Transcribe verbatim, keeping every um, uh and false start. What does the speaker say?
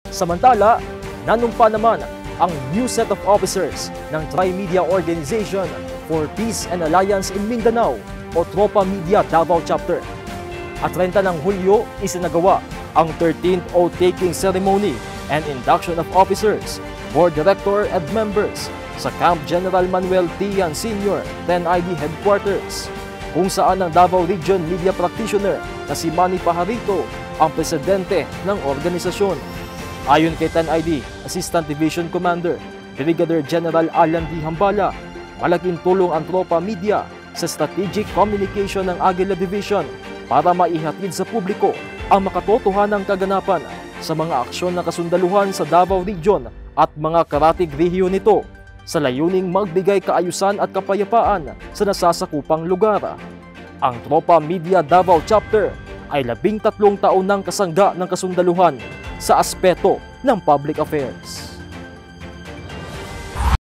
Samantala, nanumpa naman ang new set of officers ng Tri-Media Organization for Peace and Alliance in Mindanao o TROPA Media Davao Chapter. At thirty ng Hulyo, isinagawa ang thirteenth oath-taking ceremony and induction of officers, board director and members sa Camp General Manuel Tian Senior ten I D Headquarters, kung saan ang Davao Region Media Practitioner na si Manny Pajarito ang presidente ng organisasyon. Ayon kay ten I D Assistant Division Commander Brigadier General Alan D. Hambala, malaking tulong ang TROPA Media sa strategic communication ng Aguila Division para maihatid sa publiko ang makatotohanang kaganapan sa mga aksyon ng kasundaluhan sa Davao Region at mga karatig rehiyon nito sa layuning magbigay kaayusan at kapayapaan sa nasasakupang lugar. Ang TROPA Media Davao Chapter ay labing tatlong taon ng kasangga ng kasundaluhan sa aspeto ng public affairs.